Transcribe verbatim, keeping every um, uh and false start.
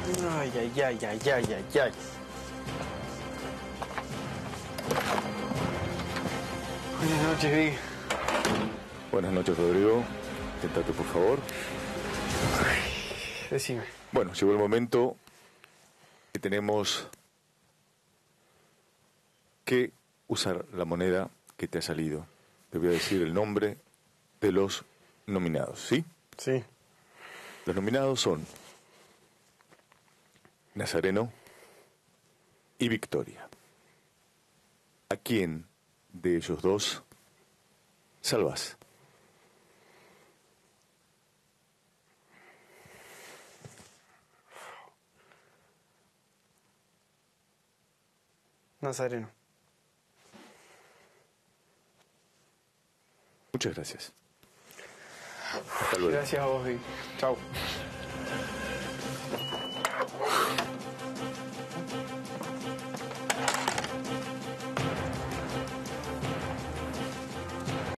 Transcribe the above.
Ay, ay, ay, ay, ay, ay, ay. Buenas noches, Vic. Buenas noches, Rodrigo. Sentate, por favor. Ay, decime. Bueno, llegó el momento que tenemos que usar la moneda que te ha salido. Te voy a decir el nombre de los nominados, ¿sí? Sí. Los nominados son Nazareno y Victoria. ¿A quién de ellos dos salvas? Nazareno. Muchas gracias. Hasta luego. Gracias a vos, Vic. Chau.